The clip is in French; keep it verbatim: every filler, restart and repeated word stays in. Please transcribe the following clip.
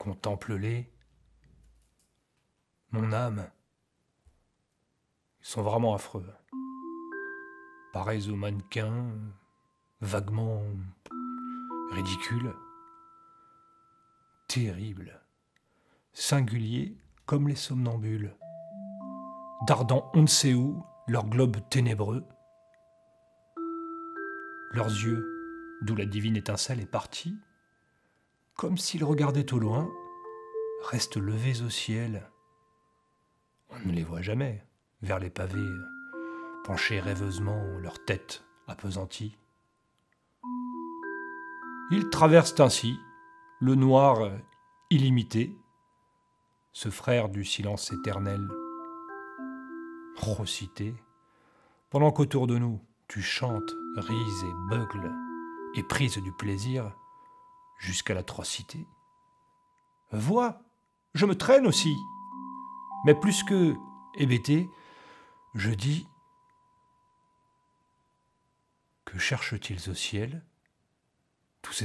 contemple-les. Mon âme, ils sont vraiment affreux. Pareils aux mannequins, vaguement ridicules, terribles, singuliers comme les somnambules, dardant on ne sait où leurs globes ténébreux. Leurs yeux, d'où la divine étincelle est partie, comme s'ils regardaient au loin, restent levés au ciel. On ne les voit jamais, vers les pavés, pencher rêveusement leur tête appesantie. Ils traversent ainsi le noir illimité, ce frère du silence éternel, recité, pendant qu'autour de nous, tu chantes, rises et beugles, et prises du plaisir jusqu'à l'atrocité. Vois, je me traîne aussi, mais plus que hébété, je dis que cherchent-ils au ciel, tous ces aveugles ?